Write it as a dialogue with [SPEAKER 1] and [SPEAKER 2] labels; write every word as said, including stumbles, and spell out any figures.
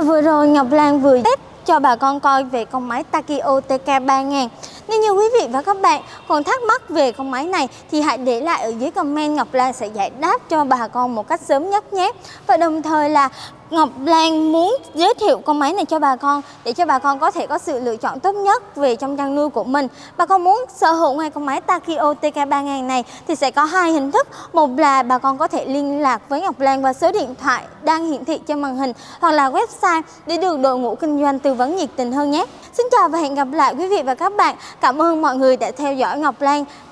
[SPEAKER 1] Vừa rồi Ngọc Lan vừa test cho bà con coi về con máy Takio T K ba nghìn. Nếu như quý vị và các bạn còn thắc mắc về con máy này thì hãy để lại ở dưới comment, Ngọc Lan sẽ giải đáp cho bà con một cách sớm nhất nhé. Và đồng thời là Ngọc Lan muốn giới thiệu con máy này cho bà con để cho bà con có thể có sự lựa chọn tốt nhất về trong chăn nuôi của mình. Bà con muốn sở hữu ngay con máy Takio T K ba nghìn này thì sẽ có hai hình thức. Một là bà con có thể liên lạc với Ngọc Lan qua số điện thoại đang hiển thị trên màn hình hoặc là website để được đội ngũ kinh doanh tư vấn nhiệt tình hơn nhé. Xin chào và hẹn gặp lại quý vị và các bạn. Cảm ơn mọi người đã theo dõi Ngọc Lan